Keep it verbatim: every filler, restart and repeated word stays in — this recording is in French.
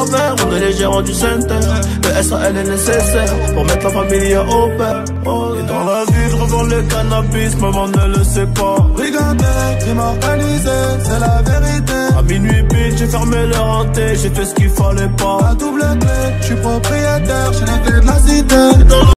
vert, on est les gérants du center. Le S A L est nécessaire pour mettre la famille au père. Oh, et dans la vie je revends le cannabis, maman ne le sait pas. Regardez, crime organisé, c'est la vérité. À minuit pile, j'ai fermé le hanté, j'ai fait ce qu'il fallait pas. À double clé, je suis propriétaire, j'ai les clés de la cité.